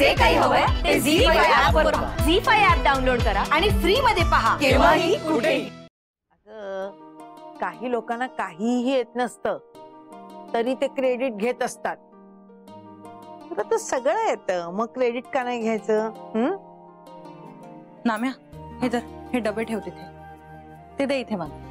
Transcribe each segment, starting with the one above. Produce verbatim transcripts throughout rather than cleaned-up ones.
जे काही हवंय ते झी फाईव्ह ऍप वर पहा. झी फाईव्ह ऍप डाउनलोड करा आणि फ्री मध्ये पहा केव्हाही कुठेही. काही लोकांना काहीही येत नसतं तरी ते क्रेडिट घेत असतात. तुला तर सगळं येतं, मग क्रेडिट का नाही घ्यायचं? हम्म नाम्या, हे धर, हे डबे ठेव तिथे, ते दे इथे मला.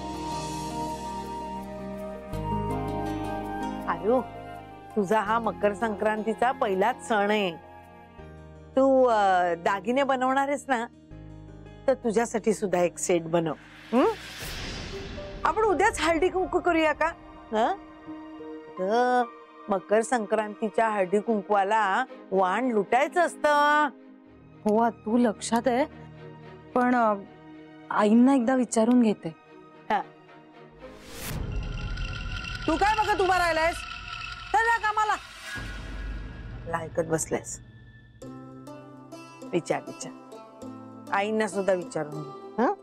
आयो, तुझा हा मकर संक्रांतीचा पहिलाच सण आहे. तू दागिने बनवणार आहेस ना, तर तुझ्यासाठी सुद्धा एक सेट बनव. हम्म आपण उद्याच हळदी कुंकू करूया का? हं? मकर संक्रांतीच्या हळदी कुंकवाला वाण लुटायचं असतं. हो, तू लक्षात आहे, पण आईंना एकदा विचारून घेते. तू काय बघत उभा राहिलायस? चल कामाला. ऐकत बसलायस. विचार विचार आईंना सुद्धा विचारून घे. हं?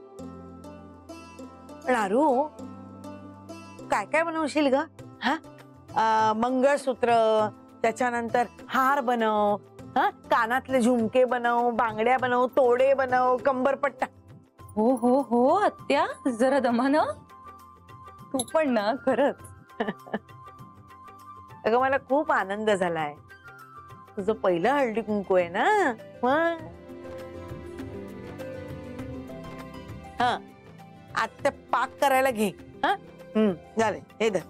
नारू, काय काय बनवशील ग? हा, मंगळसूत्र, त्याच्यानंतर हार बनव, हा, कानातले झुमके बनव, बांगड्या बनव, तोडे बनव, कंबरपट्टा. हो हो हो आत्या, जरा दमानं. तू पण ना, खरंच. अगं मला खूप आनंद झालाय. तुझं पहिलं हळदी कुंकू आहे ना. हा, आता पाक करायला घे. हा, हम्म झाले, हे धर.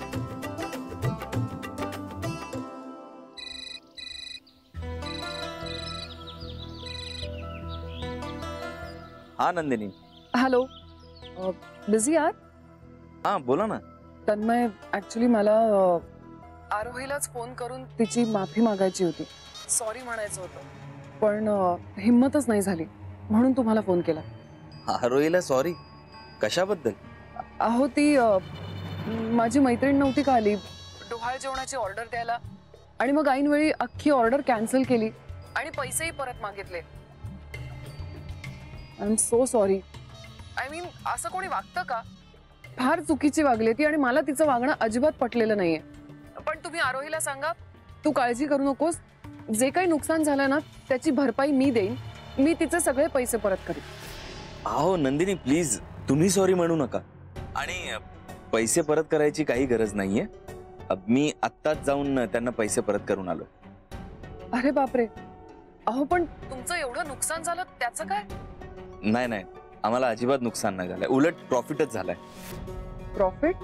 हा नंदिनी. हॅलो, बिझी आहात? हा बोला ना. तन्मय, ऍक्च्युली मला आरोहीलाच फोन करून तिची माफी मागायची होती. सॉरी म्हणायचं होतं, पण हिम्मतच नाही झाली, म्हणून तुम्हाला फोन केला. आरोहीला सॉरी? कशाबद्दल? अहो, ती माझी मैत्रीण नव्हती का आली डोहाळ जेवणाची ऑर्डर द्यायला, आणि मग ऐनवेळी अख्खी ऑर्डर कॅन्सल केली आणि पैसेही परत मागितले. I am so sorry. I mean, असं कोणी वागतं का? फार चुकीची वागली ती, आणि मला तिचं वागणं अजिबात पटलेलं नाहीये. पण तुम्ही आरोहीला सांगा, तू काळजी करू नकोस. जे काही नुकसान झालं ना, त्याची भरपाई मी देईन. मी तिचे सगळे पैसे परत करीन. अहो नंदिनी, प्लीज तुम्ही सॉरी म्हणू नका. आणि पैसे परत करायची काही गरज नाहीये. मी आत्ताच जाऊन त्यांना पैसे परत करून आलो. अरे बापरे. अहो, पण तुमचं एवढं नुकसान झालं, त्याचं काय? नाही नाही, आम्हाला अजिबात नुकसान नाही झालंय, उलट प्रॉफिटच झालाय. प्रॉफिट?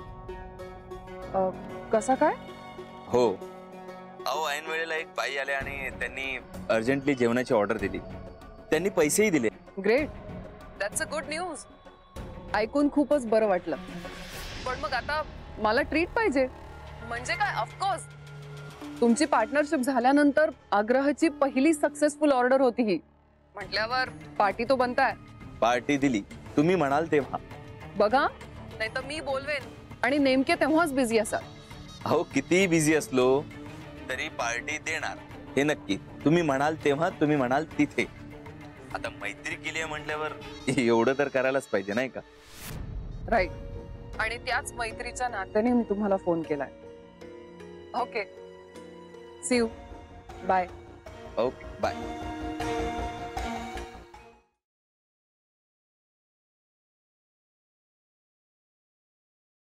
कसा काय? हो, अहो ऐन वेळेला एक बाई आले आणि त्यांनी अर्जंटली जेवणाची ऑर्डर दिली. त्यांनी पैसेही दिले. Great, that's a good news. ऐकून खूपच बरं वाटलं. पण मग आता मला ट्रीट पाहिजे. म्हणजे काय? ऑफकोर्स. तुमची पार्टनरशिप झाल्यानंतर आग्रहाची पहिली सक्सेसफुल ऑर्डर होती ही. म्हटल्यावर पार्टी तो बनताय. पार्टी दिली तुम्ही म्हणाल तेव्हा. बघा, नाही तर मी बोलवेन आणि नेमके तेव्हाच बिझी असाल. अहो, किती बिझी असलो तरी पार्टी देणार हे नक्की. तुम्ही म्हणाल तेव्हा, तुम्ही म्हणाल तिथे. आता मैत्री केली आहे म्हटल्यावर एवढं तर करायलाच पाहिजे, नाही का? राईट. आणि त्याच मैत्रीच्या नात्याने मी तुम्हाला फोन केलाय. Okay, see you. Bye. Okay, bye.